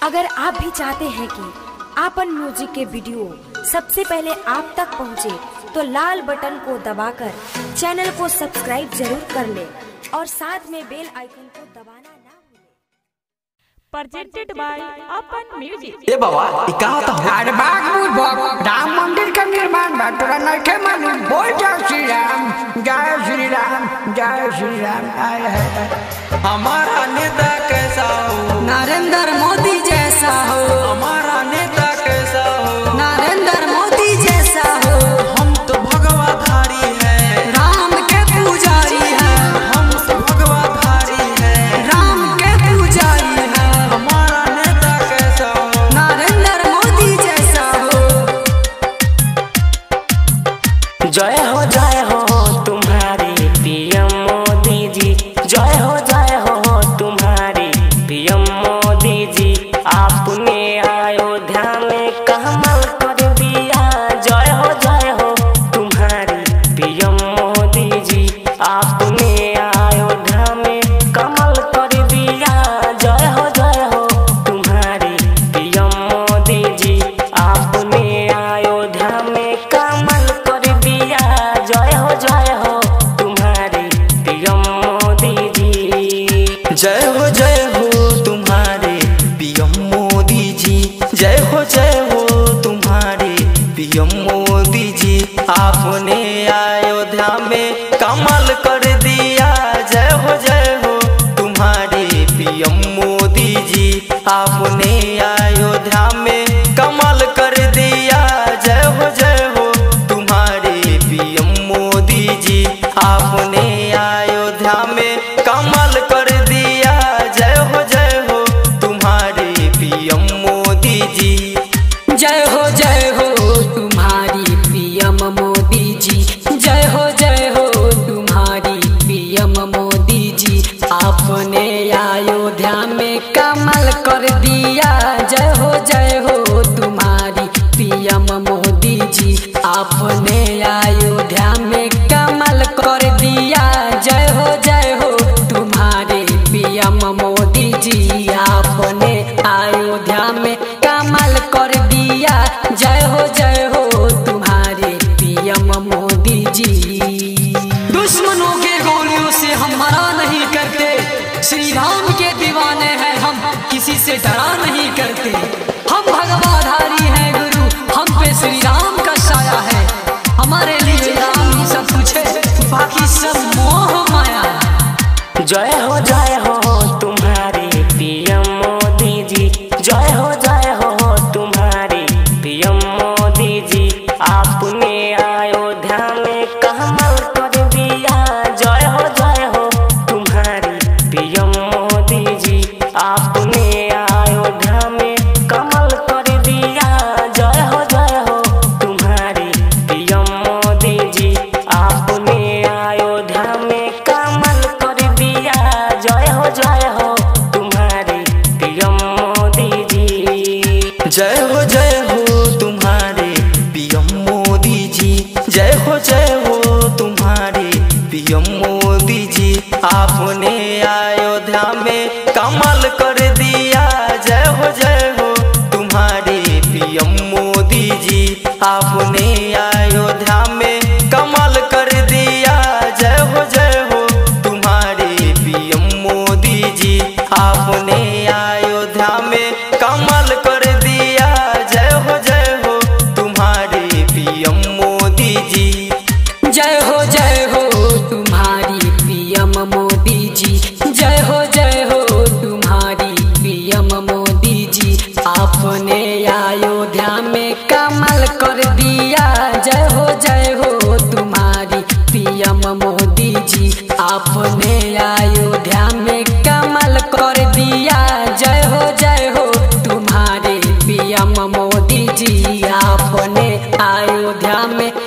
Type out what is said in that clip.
अगर आप भी चाहते हैं कि आपन म्यूजिक के वीडियो सबसे पहले आप तक पहुंचे, तो लाल बटन को दबाकर चैनल को सब्सक्राइब जरूर कर ले और साथ में बेल आइकन को दबाना ना भूलें। Presented by Apan music. ए बाबा ई का होता है? अरे बाग राम मंदिर का निर्माण बा, तोरा नइखे मालूम? बोल जय श्री राम, जय श्री राम, जय श्री राम। हमारा नेता कैसा हो? नरेंद्र मोदी जैसा हो। हमारा नेता कैसा हो? नरेंद्र मोदी जैसा हो। हम तो भगवाधारी है, राम के पुजारी है। हम तो भगवाधारी है, राम के पुजारी है। हमारा नेता कैसा हो? नरेंद्र मोदी जैसा हो। जय हो तुम्हारी पीएम मोदी जी, जय हो तुम्हारी पीएम मोदी जी। आपने अयोध्या में कमाल कर दिया। जय हो तुम्हारी पीएम मोदी जी। आपने अयोध्या में कमाल कर दिया। जय हो तुम्हारी पीएम मोदी जी। आपने अयोध्या में कमाल कर दिया। जय हो तुम्हारी पीएम मोदी जी। जय हो तुम्हारे पीएम मोदी जी। जय हो तुम्हारे पीएम मोदी जी। आपने अयोध्या में कमाल कर दिया। जय हो तुम्हारे पीएम मोदी जी। आपने अयोध्या में कमाल कर दिया। जय हो तुम्हारे पीएम मोदी जी। आपने अयोध्या में कमाल कर दिया। जय हो तुम्हारे पीएम मोदी जी। जय हो तुम्हारी पीएम मोदी जी। जय हो तुम्हारी पीएम मोदी जी। आपने अयोध्या में कमाल कर दिया। जय हो तुम्हारी पीएम मोदी जी। आपने अयोध्या में कमाल कर दिया। जय हो तुम्हारे पीएम मोदी जी। आपने अयोध्या में कमाल कर दिया। जय हो तुम्हारे पीएम मोदी जी। दुश्मनों के गोलियों से हम मरा नहीं करते, श्री राम के दीवाने हैं हम, किसी से डरा नहीं करते। हम भगवाधारी हैं गुरु, हम पे श्री राम का साया है। हमारे लिए राम ही सब कुछ है, बाकी सब मोह माया। जय हो तुम्हारी पीएम मोदी जी। जय हो तुम्हारी पीएम मोदी जी। आपने अयोध्या में कमाल कर दिया। जय हो तुम्हारी पीएम मोदी जी। आपने अयोध्या में कमाल कर दिया। जय हो तुम्हारी पीएम मोदी जी। आपने अयोध्या में कमाल कर दिया। जय हो तुम्हारी पीएम मोदी जी। जय हो तुम्हारे पीएम मोदी जी। जय हो तुम्हारे पीएम मोदी जी। आपने अयोध्या में कमाल कर दिया। जय हो तुम्हारे पीएम मोदी जी। आपने अयोध्या में कमाल कर दिया। जय हो तुम्हारे पीएम मोदी जी। आपने अयोध्या में कमाल कर दिया। जय हो तुम्हारे पीएम मोदी जी। जय हो तुम्हारी पीएम मोदी जी। जय हो तुम्हारी पीएम मोदी जी। आपने अयोध्या में कमाल कर दिया। जय हो तुम्हारी पीएम मोदी जी। आपने अयोध्या में कमाल कर दिया। जय हो तुम्हारे पीएम मोदी जी। आपने अयोध्या में